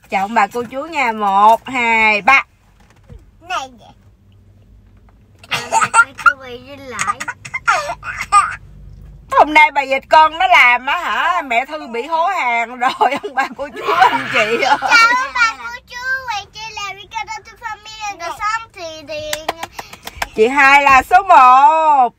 Chào ông bà cô chú nha. 1, 2, 3. Này cô bị lại. Hôm nay bà dịch con nó làm á hả? Mẹ Thư bị hố hàng rồi ông bà cô chú anh chị ơi. Chào ông bà cô chú, quay chơi là Ricardo to Family rồi xong thì chị Hai là số 1.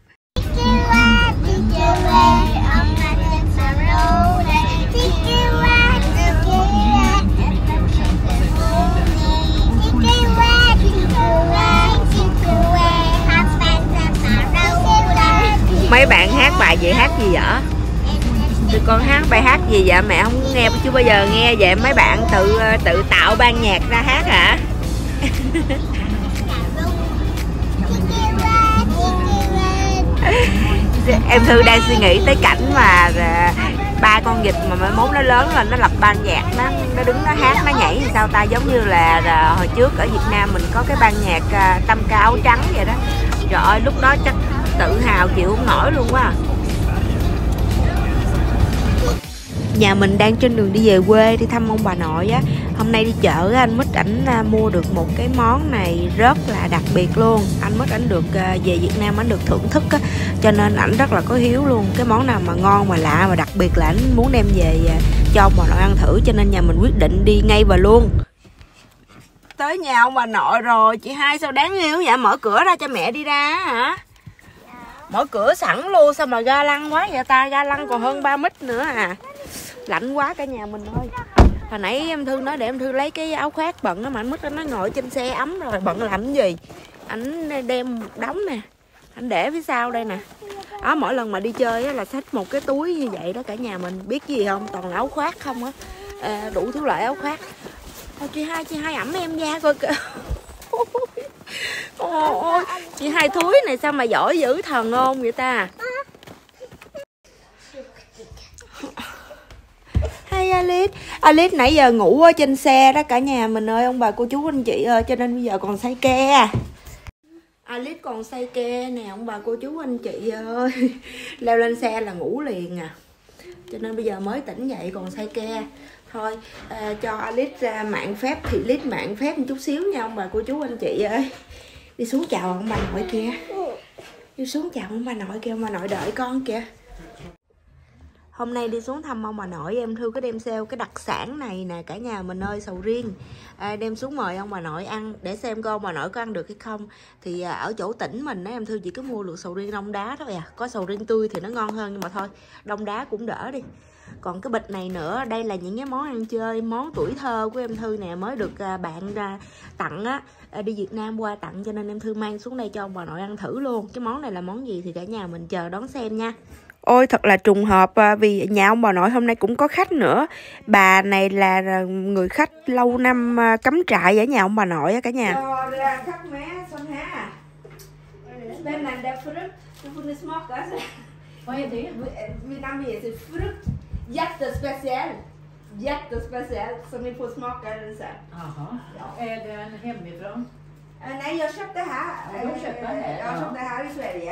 Mấy bạn hát bài gì, hát gì vậy? Tụi con hát bài hát gì vậy? Mẹ không nghe chưa bao giờ nghe vậy. Mấy bạn tự tạo ban nhạc ra hát hả? Em Thư đang suy nghĩ tới cảnh mà ba con vịt mà mai mốt nó lớn lên nó lập ban nhạc, nó đứng nó hát nó nhảy thì sao ta, giống như là hồi trước ở Việt Nam mình có cái ban nhạc Tâm Ca Áo Trắng vậy đó. Trời ơi lúc đó chắc tự hào chịu không nổi luôn quá. Nhà mình đang trên đường đi về quê đi thăm ông bà nội á. Hôm nay đi chợ anh Mít ảnh mua được một cái món này rất là đặc biệt luôn. Anh Mít ảnh được về Việt Nam ảnh được thưởng thức á, cho nên ảnh rất là có hiếu luôn. Cái món nào mà ngon mà lạ mà đặc biệt là ảnh muốn đem về cho ông bà nội ăn thử, cho nên nhà mình quyết định đi ngay và luôn. Tới nhà ông bà nội rồi. Chị Hai sao đáng yêu vậy? Mở cửa ra cho mẹ đi ra hả? Mở cửa sẵn luôn. Sao mà ga lăng quá vậy ta? Ga lăng còn hơn 3 mít nữa à. Lạnh quá cả nhà mình ơi. Hồi nãy em Thư nói để em Thư lấy cái áo khoác bận đó, mà anh Mít nó ngồi trên xe ấm rồi, bận làm cái gì? Anh đem một đống nè, anh để phía sau đây nè. Đó, mỗi lần mà đi chơi á, là xách một cái túi như vậy đó cả nhà mình. Biết gì không? Toàn là áo khoác không á. Đủ thứ loại áo khoác. Thôi chị Hai ẩm em ra coi kìa. Ôi, chị Hai thúi này sao mà giỏi dữ thần không vậy ta? Hay Alice nãy giờ ngủ ở trên xe đó cả nhà mình ơi, ông bà cô chú anh chị ơi, cho nên bây giờ còn say ke. Alice còn say ke nè ông bà cô chú anh chị ơi. Leo lên xe là ngủ liền à. Cho nên bây giờ mới tỉnh dậy còn say ke. Thôi cho Alice ra mạng phép thì Alice mạng phép một chút xíu nha ông bà cô chú anh chị ơi. Đi xuống chào ông bà nội kìa. Đi xuống chào ông bà nội kìa, ông bà nội đợi con kìa. Hôm nay đi xuống thăm ông bà nội, em Thư có đem theo cái đặc sản này nè cả nhà mình ơi, sầu riêng. Đem xuống mời ông bà nội ăn để xem coi ông bà nội có ăn được hay không. Thì ở chỗ tỉnh mình á, em Thư chỉ có mua được sầu riêng đông đá thôi à. Có sầu riêng tươi thì nó ngon hơn, nhưng mà thôi đông đá cũng đỡ đi. Còn cái bịch này nữa, đây là những cái món ăn chơi, món tuổi thơ của em Thư nè, mới được bạn tặng á, đi Việt Nam qua tặng, cho nên em Thư mang xuống đây cho ông bà nội ăn thử luôn. Cái món này là món gì thì cả nhà mình chờ đón xem nha. Ôi thật là trùng hợp vì nhà ông bà nội hôm nay cũng có khách nữa. Bà này là người khách lâu năm cắm trại ở nhà ông bà nội á cả nhà. Jättespeciell som ni får smaka den sen. Jaha. Är den hemifrån? Nej, jag köpte här. Du köpte här? Jag köpte här i Sverige.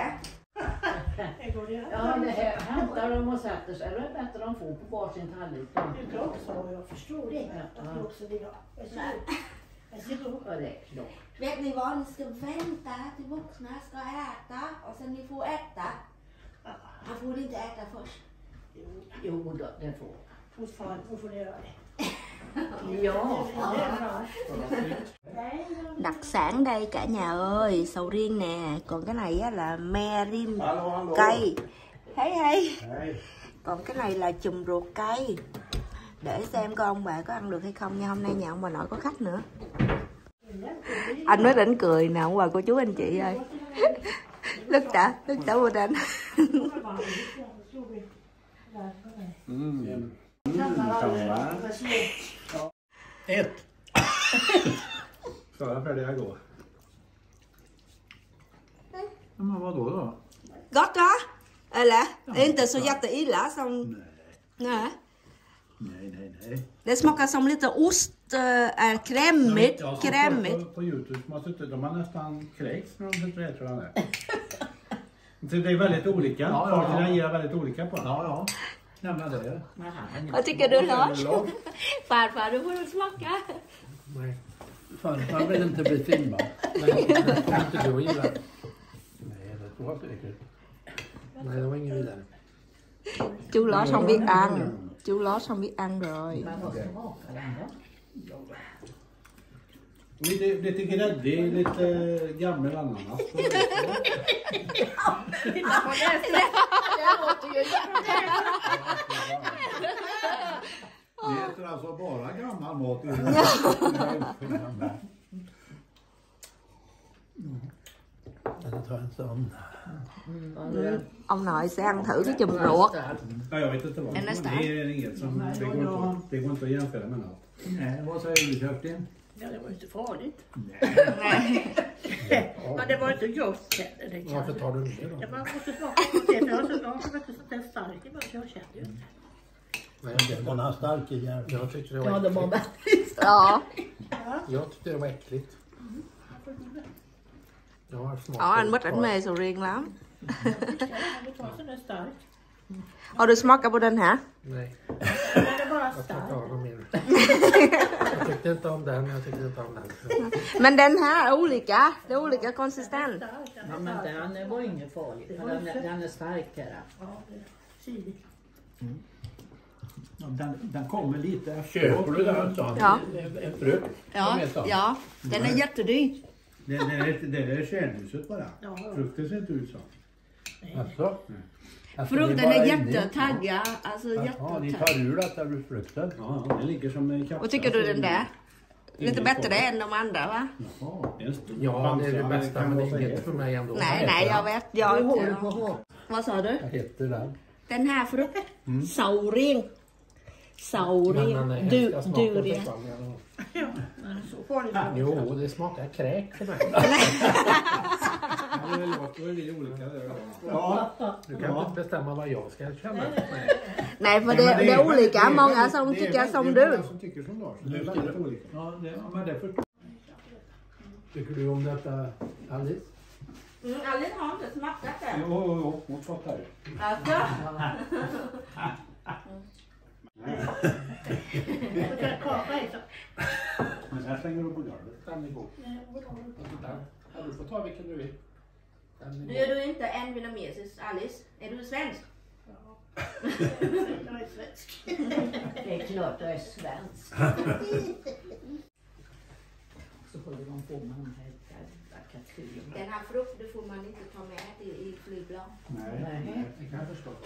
Ja, det här hämtar de och sätter sig. Eller är det bättre de får på varsin tallrik? Det är klart så, jag förstår det. Att ni också vill ha. Jag ser då. Ja, det är klart. Vet ni vad? Ni ska vänta till vuxna ska äta och sen ni får äta. Man får inte äta först. Jo, då, det får. Fortfarande får ni göra det. Ja. Đặc sản đây cả nhà ơi, sầu riêng nè, còn cái này á là me rim cây. Hey. Còn cái này là chùm ruột cây. Để xem coi ông bà có ăn được hay không nha. Hôm nay nhà ông bà nội có khách nữa. Anh mới tỉnh cười nè ông bà cô chú anh chị ơi. Lukta på den. Ett. Ska jag färdiga gå? Men vadå då? Gott va? Eller? Inte så jätteilla som... Nej. Nej. Det smakar som lite ost, krämigt. På YouTube som har suttit, de har nästan kräkts när de sitter här tror jag det. Så det är väldigt olika. Folk reagerar väldigt olika på det. Ja. Ja, men det är det. Vad tycker du Lars? Farfar, du får smaka. Nej. Farfar vill inte bli filmad. Nej, inte du gillar. Nej, det tror jag säkert. Nej, det var ingen vidare. Chú Lars không biết ăn. Chú Lars không biết ăn rồi. Lite gräddig, lite gammel ananas. Det heter alltså bara gammal mat. Det tar en sån. Ông nội sẽ ăn thử cái chùm ruột. Ja, jag vet inte vad. Det är inget som... Det går inte att jämföra med något. Nej, vad säger du Kerstin? Ja, det var inte farligt. Nej. Men det var inte gott heller. Varför tar du ner då? Jag bara måste smaka på det. För jag var inte så där stark i början. Jag kände ju inte. Nej, det var den stark i hjärnan. Jag tyckte det var Ja, det var äckligt. Ja. Jag tyckte det var äckligt. Jag har smakat. Ja, anh Bích ảnh mê sầu riêng lắm. Jag var så där stark. Har du smakat på den hả? Nej, Den är bara jag tar stark. ta dem mer. Jag tyckte inte om den, jag tyckte inte om den. Men den här är olika. Det är olika konsistens. Ja, men den var ingen farlig. Den är starkare. Ja, det är chili. Ja, den kommer lite efter. Köper du den så? Ja. En frukt? Ja, den är jättedyr. Det är kärnhuset bara. Ja. Frukten ser inte ut så. Alltså? Frukten är jättetaggad. Alltså Ja, ni jättetaggad. tar ur detta ur frukten. Ja, det ligger som en kapsel. Vad tycker du den där? Lite bättre än de andra va? Jaha, det är en stor Ja, det är det bamse. bästa, Kan men det man är säga. inget för mig ändå. Nej, jag vet. Vad sa du? Vad heter den? Den här frukten? Sầu riêng. Sầu riêng. Durian. Ja, men så farligt. Jo, det smakar kräk för mig. Ja, då är vi olika där. Ja. Du kan inte bestämma vad jag ska känna. Nej, för det är olika. Många som tycker som Det är du. många som tycker som Lars. Det är väldigt olika. Ja, men det förstår Tycker du om detta, Alice? Alice har inte smakat det. Jo, hon fattar ju. Alltså? Jag kan kaka i så. Men här slänger du på golvet. Den är god. Ja, du får ta vilken du vill. Den Nu är är du inte en vietnamesisk Alice. Är du svensk? Jag är svensk. Det är klart jag är svensk. Så håller de på med de här karikatyerna. Den här frukten får man inte ta med i flygplan. Nej, det kan jag förstå.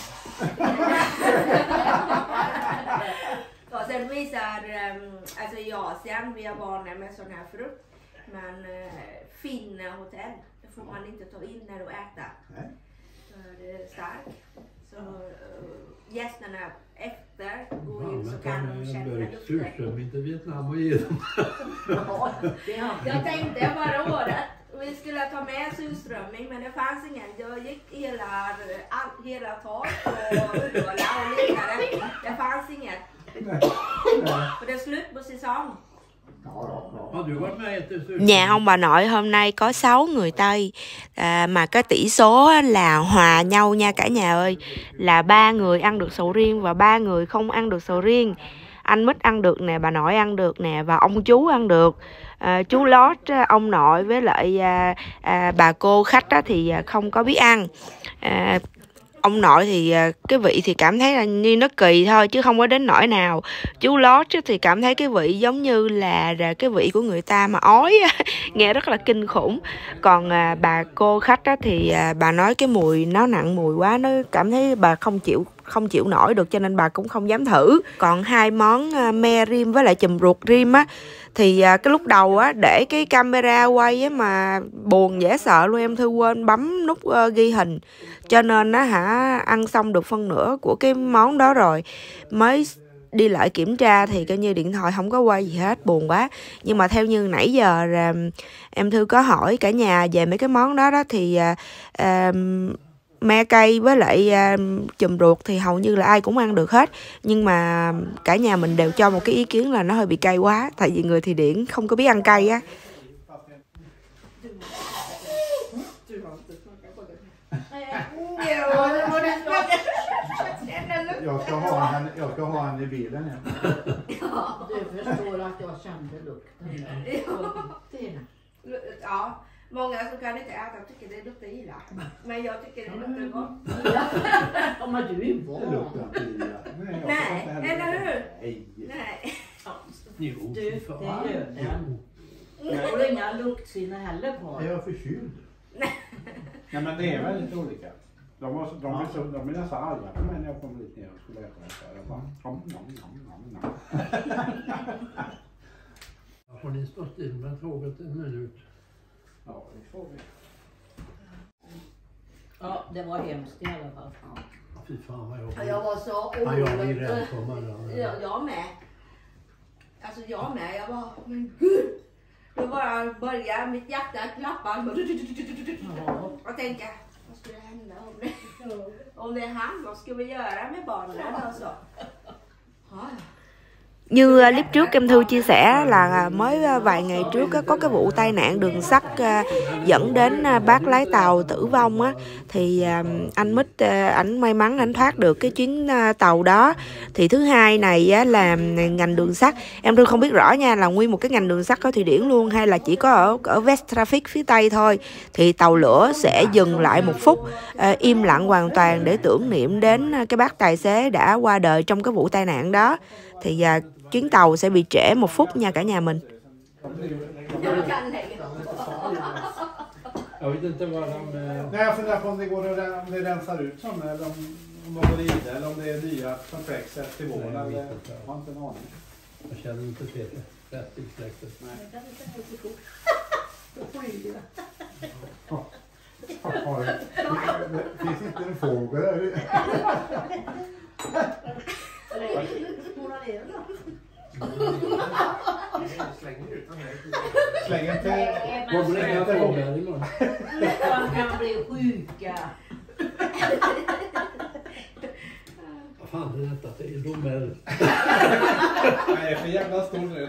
Och sen visar, alltså i Asien, vi har barnen med sån här frukt. Men finna hotell, det får man inte ta in när du äter. Nej. För det är starkt. Så gästerna efter går Ja, in så men kan ta de med en känna burk lukten. surströmming till Vietnam och ge dem. Jag tänkte förra året, vi skulle ta med surströmming men det fanns ingen. Jag gick hela tak och Uddevalla och liknande. Det fanns inget. För det är slut på säsong. Har du varit med i ett surströmming? Nhà ông bà nội hôm nay có 6 người Tây mà cái tỷ số là hòa nhau nha cả nhà ơi, là 3 người ăn được sầu riêng và 3 người không ăn được sầu riêng. Anh Mít ăn được nè, bà nội ăn được nè và ông chú ăn được. Chú Lót, ông nội với lại bà cô khách thì không có biết ăn. Ông nội thì cái vị thì cảm thấy là như nó kỳ thôi chứ không có đến nỗi nào. Chú Lót thì cảm thấy cái vị giống như là cái vị của người ta mà ói nghe rất là kinh khủng. Còn bà cô khách thì bà nói cái mùi nó nặng mùi quá, nó cảm thấy bà không chịu nổi được cho nên bà cũng không dám thử. Còn hai món me rim với lại chùm ruột rim á thì cái lúc đầu á để cái camera quay á mà buồn dễ sợ luôn, em Thư quên bấm nút ghi hình cho nên á ăn xong được phân nửa của cái món đó rồi mới đi lại kiểm tra thì coi như điện thoại không có quay gì hết, buồn quá. Nhưng mà theo như nãy giờ em Thư có hỏi cả nhà về mấy cái món đó thì me cay với lại chùm ruột thì hầu như là ai cũng ăn được hết. Nhưng mà cả nhà mình đều cho một cái ý kiến là nó hơi bị cay quá. Tại vì người Thụy Điển không có biết ăn cay á. jag ska ha henne i bilen. Ja. Du förstår att jag kände lukten. Ja, många som kan inte äta tycker det luktar illa. Men jag tycker det luktar gott. Ja, men du är ju Det van. luktar inte illa. Nej, eller hur? Nej. Nej. Jo, Du, fy det fan. gör den. Jag har inga luktsinne heller på. Är jag förkyld? Nej men det är väldigt olika. De är nästan arga på mig när jag kommer dit ner och skulle äta detta. Jag bara nom. Har ni stått in med tåget en minut? Ja, det får vi. Ja, det var hemskt i alla fall. Fy fan vad Ja, jag jag var så Ja, jag blir orolig. rädd på morgonen. Jag med. Alltså jag med. Jag bara, men gud. Då bara började mitt hjärta klappa. Och tänka, vad skulle hända om det är han? Vad ska vi göra med barnen? Alltså. Như clip trước em Thư chia sẻ là mới vài ngày trước có cái vụ tai nạn đường sắt dẫn đến bác lái tàu tử vong á, thì anh Mít ảnh may mắn ảnh thoát được cái chuyến tàu đó. Thì thứ hai này á, là ngành đường sắt, em Thư không biết rõ nha là nguyên một cái ngành đường sắt ở Thụy Điển luôn hay là chỉ có ở Vesttrafik phía Tây thôi, thì tàu lửa sẽ dừng lại 1 phút im lặng hoàn toàn để tưởng niệm đến cái bác tài xế đã qua đời trong cái vụ tai nạn đó. Thì chuyến tàu sẽ bị trễ 1 phút nha cả nhà mình. Jag vet inte vad de... Nej, jag funderar på om det rensar ut sådana eller om de går vidare eller om det är nya som kläcks efter våren. Jag har inte en aning. Jag känner inte Peter. Rätt i släktet. Det finns inte en fågel där. Släng inte. Vad blir det för fåglar imorgon? De kan bli sjuka. Vad fan är detta? Det är domar. Nej, för jävla stor nu.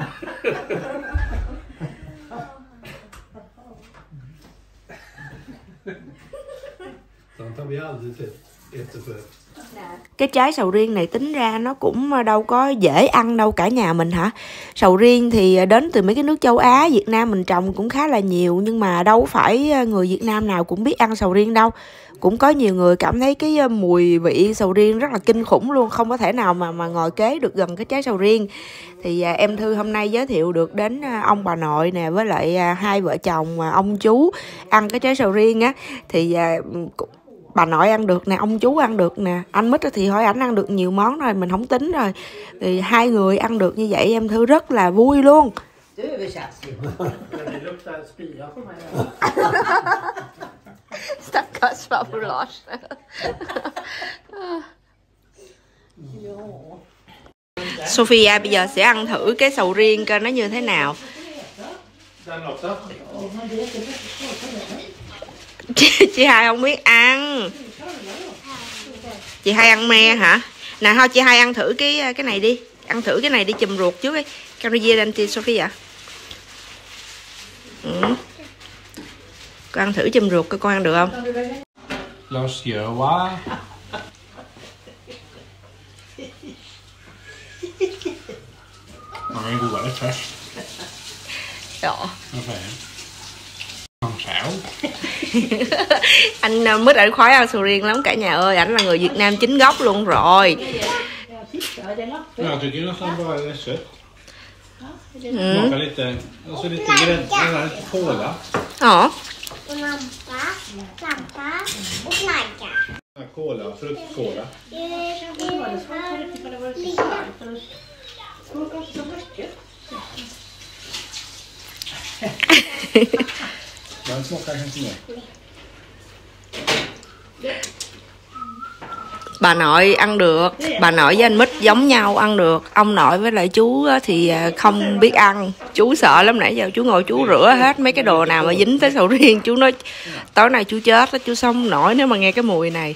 Sånt har vi aldrig sett efterför. Cái trái sầu riêng này tính ra nó cũng đâu có dễ ăn đâu cả nhà mình hả. Sầu riêng thì đến từ mấy cái nước châu Á, Việt Nam mình trồng cũng khá là nhiều, nhưng mà đâu phải người Việt Nam nào cũng biết ăn sầu riêng đâu. Cũng có nhiều người cảm thấy cái mùi vị sầu riêng rất là kinh khủng luôn, không có thể nào mà ngồi kế được gần cái trái sầu riêng. Thì em Thư hôm nay giới thiệu được đến ông bà nội nè, với lại hai vợ chồng ông chú ăn cái trái sầu riêng á, thì bà nội ăn được nè, ông chú ăn được nè, anh Mít thì hỏi ảnh ăn được nhiều món rồi, mình không tính rồi. Thì hai người ăn được như vậy em Thư rất là vui luôn. Du översatt ju. Det luktar spya på mig. Stackars farbror Lars. Sophia bây giờ sẽ ăn thử cái sầu riêng coi nó như thế nào. Chị Hai không biết ăn. Chị Hai ăn me hả? Nè thôi chị Hai ăn thử cái này đi. Ăn thử cái này đi chùm ruột trước đi. Con đi về lên chị Sophia. Con ăn thử chùm ruột coi con ăn được không? Lars gör va? Man kan godare först. Ja. Không xảo. Anh Mít ảnh khoái ăn sầu riêng lắm cả nhà ơi. Ảnh là người Việt Nam chính gốc luôn rồi. Jag tycker nästan bara det är sött. Smakar lite, alltså lite grädde, lite kola. Ja. Lampa och flagga. Kola, fruktkola. Den smakar inte mer. Bà nội ăn được, bà nội với anh Mít giống nhau ăn được. Ông nội với lại chú thì không biết ăn. Chú sợ lắm, nãy giờ chú ngồi chú rửa hết mấy cái đồ nào mà dính tới sầu riêng. Chú nói tối nay chú chết đó, chú sống không nổi nếu mà nghe cái mùi này.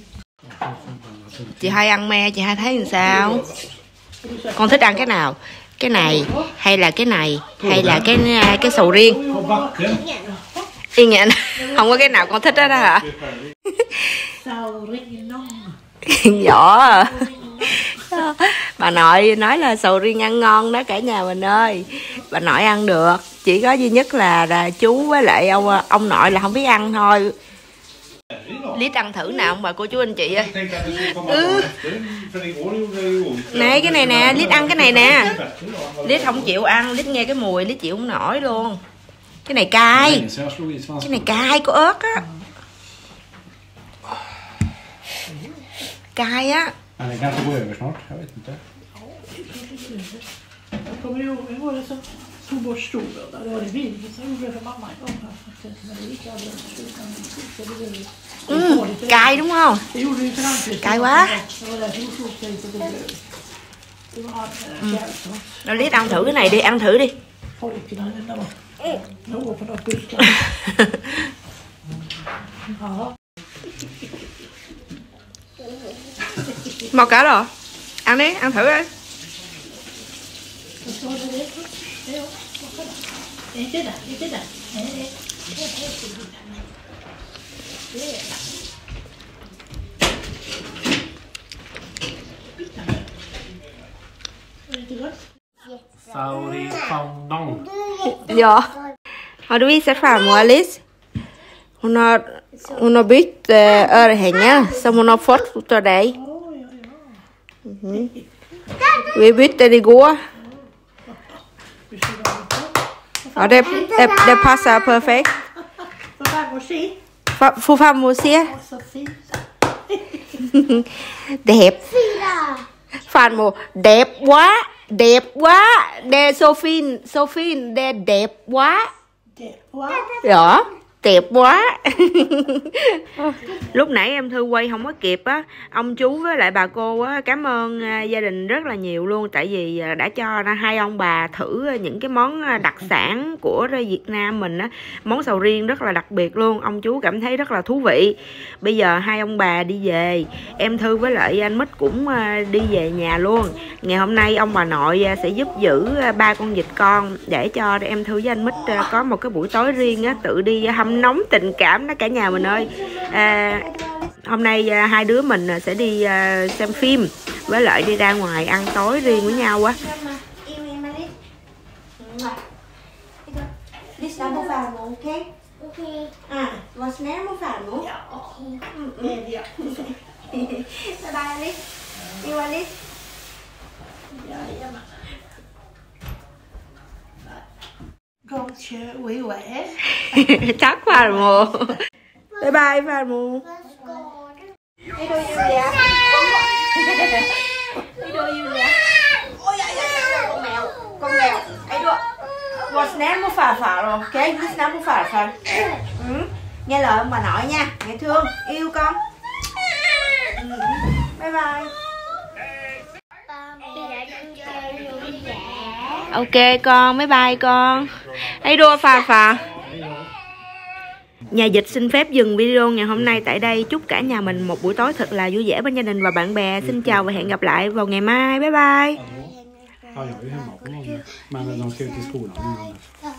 Chị Hai ăn me, chị Hai thấy làm sao? Con thích ăn cái nào? Cái này hay là cái này hay là cái sầu riêng? På backen. Yên nghẹn. Không có cái nào con thích đó hả? Sầu riêng non. Vỏ à. Bà nội nói là sầu riêng ăn ngon đó cả nhà mình ơi. Bà nội ăn được, chỉ có duy nhất là chú với lại ông nội là không biết ăn thôi. Lít ăn thử nào ông bà cô chú anh chị ơi. Jag tänkte att det skulle komma dagen efter, för igår gjorde det ju ont. Này cái này nè, Lít ăn cái này nè. Lít không chịu ăn, Lít nghe cái mùi Lít chịu không nổi luôn. Cái này cay. Så jag slog i svansen. Cái này cay có ớt á. Cay á. Men det kanske går över snart, jag vet inte. Jag kommer ihåg, hur var det som tog bort storböda? Det var det Birgit som gjorde det för mamma en gång. Men det gick aldrig att Cay đúng không? Det gjorde ju Frankrike. Cay quá. Det var därför hon tog sig så det blev. Det var kärlsås. Rồi Lít ăn thử cái này đi, ăn thử đi. Pojkarna, det var. Jag går på något buskan. Ja. Màu cả rồi. Ăn đi, ăn thử đi. Inte där. Sauri fondant. Ja. Har du visat farmor Alice? Hon har bytt örhänge som hon har fått av dig. Vi bytte det igår. Ja, det passar perfekt. Får farmor se? Đẹp. Farmor, đẹp quá. Đẹp quá. Det är så fin. Det är đẹp quá. Dạ. Đẹp quá. Lúc nãy em Thư quay không có kịp á. Ông chú với lại bà cô á, cảm ơn gia đình rất là nhiều luôn. Tại vì đã cho hai ông bà thử những cái món đặc sản của Việt Nam mình á. Món sầu riêng rất là đặc biệt luôn. Ông chú cảm thấy rất là thú vị. Bây giờ hai ông bà đi về, em Thư với lại anh Mít cũng đi về nhà luôn. Ngày hôm nay ông bà nội sẽ giúp giữ 3 con vịt con, để cho em Thư với anh Mít có một cái buổi tối riêng á, tự đi hâm nóng tình cảm đó cả nhà mình ơi. Hôm nay hai đứa mình sẽ đi xem phim với lại đi ra ngoài ăn tối riêng với nhau á. Lyssna på farmor, okej? Okej. Var snäll mot farmor. Det är det. Bye bye Alice. Yêu Alice. Jajamän. Gott kör vi är. Chắc farmor. Bye bye farmor. Hej då Julia. Hej då Julia. Ôi con mèo. Hej då. Var snäll mot farfar rồi, okej? Lyssna på farfar. Nghe lời ông bà nội nha, mẹ thương, yêu con. Bye bye. Ok con, bye bye con. Hej då farfar. Nhà Dịch xin phép dừng video ngày hôm nay tại đây. Chúc cả nhà mình một buổi tối thật là vui vẻ bên gia đình và bạn bè. Xin chào và hẹn gặp lại vào ngày mai. Bye bye. Ja, jag är ju hemma på morgonen. Men de ska ut i skolan innan dess.